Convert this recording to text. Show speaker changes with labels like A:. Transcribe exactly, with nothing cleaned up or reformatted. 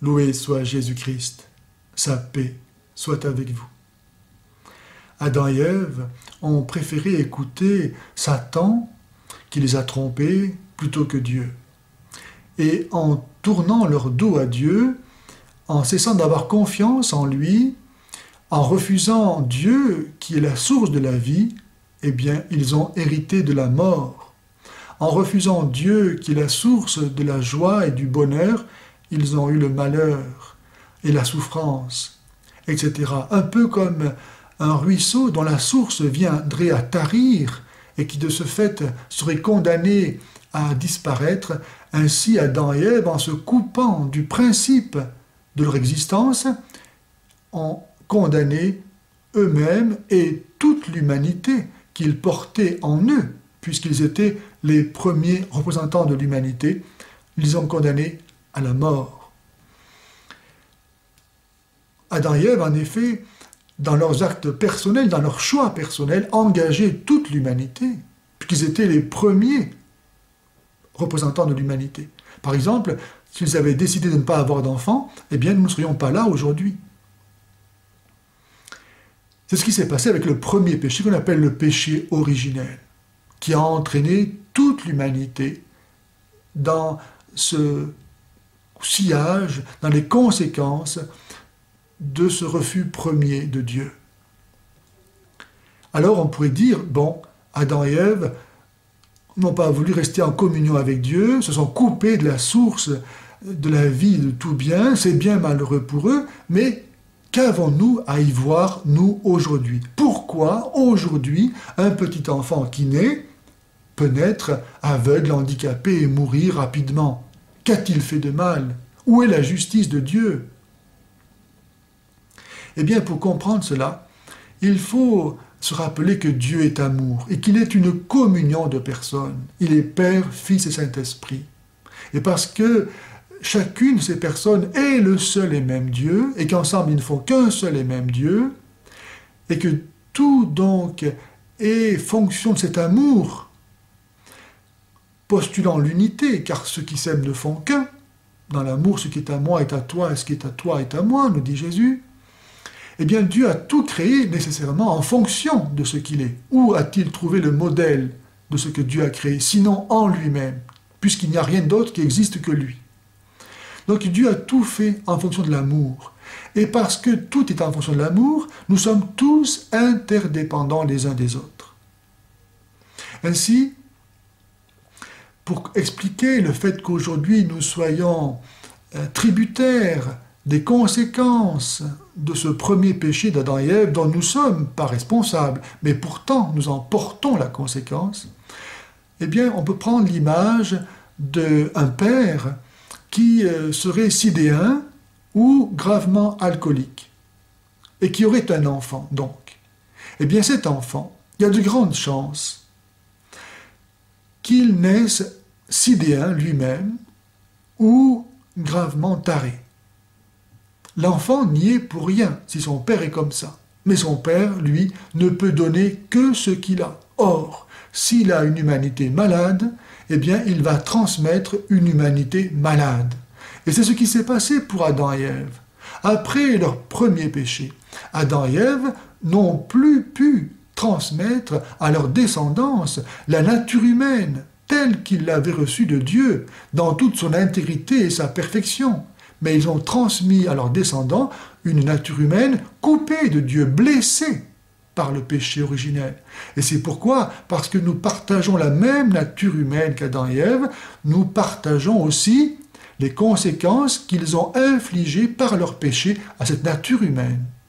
A: Loué soit Jésus-Christ, sa paix soit avec vous. Adam et Ève ont préféré écouter Satan, qui les a trompés, plutôt que Dieu. Et en tournant leur dos à Dieu, en cessant d'avoir confiance en lui, en refusant Dieu, qui est la source de la vie, eh bien, ils ont hérité de la mort. En refusant Dieu, qui est la source de la joie et du bonheur, ils ont eu le malheur et la souffrance, et cetera. Un peu comme un ruisseau dont la source viendrait à tarir et qui de ce fait serait condamné à disparaître. Ainsi, Adam et Ève, en se coupant du principe de leur existence, ont condamné eux-mêmes et toute l'humanité qu'ils portaient en eux, puisqu'ils étaient les premiers représentants de l'humanité, ils les ont condamnés à la mort. Adam et Ève, en effet, dans leurs actes personnels, dans leurs choix personnels, engageaient toute l'humanité, puisqu'ils étaient les premiers représentants de l'humanité. Par exemple, s'ils avaient décidé de ne pas avoir d'enfants, eh bien, nous ne serions pas là aujourd'hui. C'est ce qui s'est passé avec le premier péché qu'on appelle le péché originel, qui a entraîné toute l'humanité dans ce sillage, dans les conséquences de ce refus premier de Dieu. Alors on pourrait dire, bon, Adam et Ève n'ont pas voulu rester en communion avec Dieu, se sont coupés de la source de la vie, de tout bien, c'est bien malheureux pour eux, mais qu'avons-nous à y voir, nous, aujourd'hui? Pourquoi, aujourd'hui, un petit enfant qui naît peut naître aveugle, handicapé et mourir rapidement? Qu'a-t-il fait de mal? Où est la justice de Dieu? Eh bien, pour comprendre cela, il faut se rappeler que Dieu est amour et qu'il est une communion de personnes. Il est Père, Fils et Saint-Esprit. Et parce que chacune de ces personnes est le seul et même Dieu, et qu'ensemble ils ne font qu'un seul et même Dieu, et que tout donc est fonction de cet amour, postulant l'unité, car ceux qui s'aiment ne font qu'un. Dans l'amour, ce qui est à moi est à toi, et ce qui est à toi est à moi, nous dit Jésus. Eh bien, Dieu a tout créé nécessairement en fonction de ce qu'il est. Où a-t-il trouvé le modèle de ce que Dieu a créé, sinon en lui-même, puisqu'il n'y a rien d'autre qui existe que lui. Donc Dieu a tout fait en fonction de l'amour. Et parce que tout est en fonction de l'amour, nous sommes tous interdépendants les uns des autres. Ainsi, pour expliquer le fait qu'aujourd'hui nous soyons euh, tributaires des conséquences de ce premier péché d'Adam et Ève, dont nous ne sommes pas responsables, mais pourtant nous en portons la conséquence, eh bien on peut prendre l'image d'un père qui serait sidéen ou gravement alcoolique, et qui aurait un enfant, donc. Eh bien cet enfant, il y a de grandes chances qu'il naisse sidéen lui-même ou gravement taré. L'enfant n'y est pour rien si son père est comme ça. Mais son père, lui, ne peut donner que ce qu'il a. Or, s'il a une humanité malade, eh bien, il va transmettre une humanité malade. Et c'est ce qui s'est passé pour Adam et Ève. Après leur premier péché, Adam et Ève n'ont plus pu transmettre à leur descendance la nature humaine telle qu'ils l'avaient reçue de Dieu, dans toute son intégrité et sa perfection. Mais ils ont transmis à leurs descendants une nature humaine coupée de Dieu, blessée par le péché originel. Et c'est pourquoi, parce que nous partageons la même nature humaine qu'Adam et Ève, nous partageons aussi les conséquences qu'ils ont infligées par leur péché à cette nature humaine.